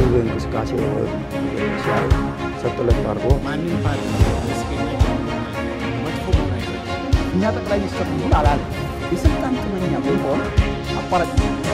የህዝብ እንቅስቃሴ ሲያይ ሰጥለት አርጎ ማንንም ፓርቲ መጥፎ ነው እኛ ጠቅላይ ሚኒስትር ምን አላለ የስልጣን ጥመኛ ቢሆን አቋራጭ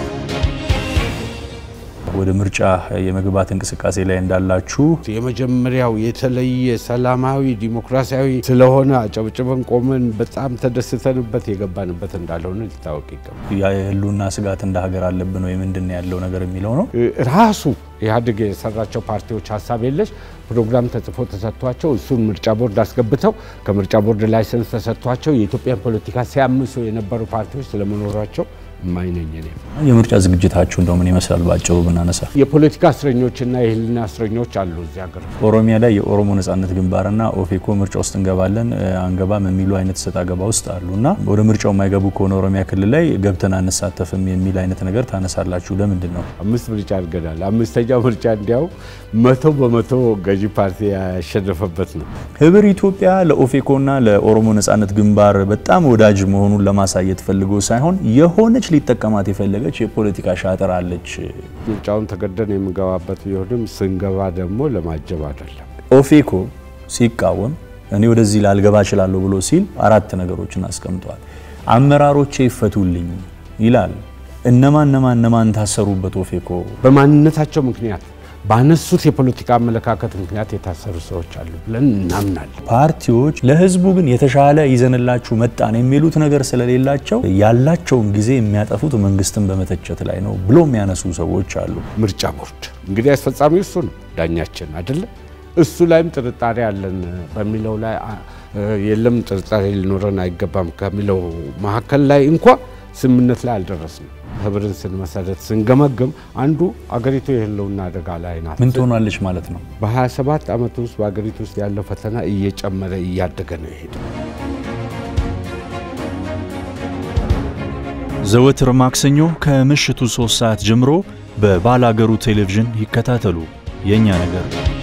ወደ ምርጫ የመግባት እንቅስቃሴ ላይ እንዳላችሁ የመጀመሪያው የተለየ ሰላማዊ ዲሞክራሲያዊ ስለሆነ አጨብጭበን ቆመን በጣም ተደስተንበት የገባንበት እንዳልሆነ ሊታወቅ ይገባል። የህልውና ስጋት እንደ ሀገር አለብን ወይ ምንድነው ያለው ነገር የሚለው ነው ራሱ ኢህአዴግ የሰራቸው ፓርቲዎች ሐሳብ የለሽ ፕሮግራም ተጽፎ ተሰጥቷቸው እሱን ምርጫ ቦርድ አስገብተው ከምርጫ ቦርድ ላይሰንስ ተሰጥቷቸው የኢትዮጵያን ፖለቲካ ሲያምሱ የነበሩ ፓርቲዎች ስለመኖራቸው ማይነኝ ነው የምርጫ ዝግጅታችሁ እንደው ምን ይመስላል ባጭሩ ብናነሳ የፖለቲካ እስረኞችና የህልና እስረኞች አሉ እዚህ ሀገር ኦሮሚያ ላይ የኦሮሞ ነጻነት ግንባርና ኦፌኮ ምርጫ ውስጥ እንገባለን አንገባም የሚሉ አይነት ሰጣ ገባ ውስጥ አሉና ወደ ምርጫው የማይገቡ ከሆነ ኦሮሚያ ክልል ላይ ገብተን አንሳተፍም የሚል አይነት ነገር ታነሳላችሁ ለምንድን ነው አምስት ምርጫ አድርገናል አምስተኛው ምርጫ እንዲያው 100% ገዢ ፓርቲ ያሸነፈበት ነው ህብር ኢትዮጵያ ለኦፌኮና ለኦሮሞ ነጻነት ግንባር በጣም ወዳጅ መሆኑን ለማሳየት ፈልጎ ሳይሆን የሆነች ሊጠቀማት የፈለገች የፖለቲካ ሻጥር አለች ምርጫውን ተገደን የምንገባበት ቢሆንም ስንገባ ደግሞ ለማጀብ አይደለም ኦፌኮ ሲቃወም እኔ ወደዚህ ላልገባ እችላለሁ ብሎ ሲል አራት ነገሮችን አስቀምጧል አመራሮቼ ይፈቱልኝ ይላል እነማን ታሰሩበት ኦፌኮ በማንነታቸው ምክንያት ባነሱት የፖለቲካ አመለካከት ምክንያት የታሰሩ ሰዎች አሉ ብለን እናምናለን ፓርቲዎች ለህዝቡ ግን የተሻለ ይዘንላችሁ መጣን የሚሉት ነገር ስለሌላቸው ያላቸውን ጊዜ የሚያጠፉት መንግስትን በመተቸት ላይ ነው ብሎ የሚያነሱ ሰዎች አሉ ምርጫ ቦርድ እንግዲህ አስፈጻሚው እሱ ነው ዳኛችን አይደለ እሱ ላይም ጥርጣሬ አለን በሚለው ላይ የለም ጥርጣሬ ሊኖረን አይገባም ከሚለው መሐከል ላይ እንኳን ስምምነት ላይ አልደረስንም ህብርን ስንመሰረት ስንገመገም አንዱ አገሪቱ የህልውና አደጋ ላይ ናት ምን ትሆናለች ማለት ነው በ27 አመት ውስጥ በአገሪቱ ውስጥ ያለው ፈተና እየጨመረ እያደገ ነው ይሄዳል ዘወትር ማክሰኞ ከምሽቱ 3 ሰዓት ጀምሮ በባላገሩ ቴሌቪዥን ይከታተሉ የኛ ነገር